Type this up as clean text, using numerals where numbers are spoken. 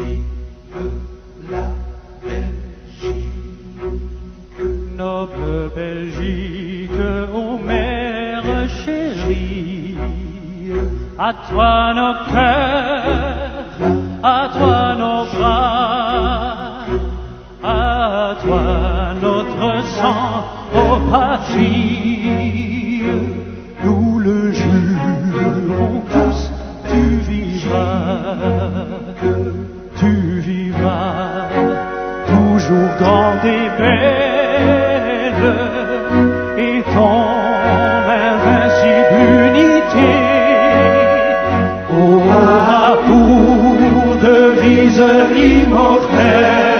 la Belgique. Noble Belgique, ô mère chérie, à toi nos cœurs, à toi nos bras, à toi notre sang, ô patrie. Nous le jurons tous, tu vivras, toujours grande et belle, et ton invincible unité aura pour devise immortelle.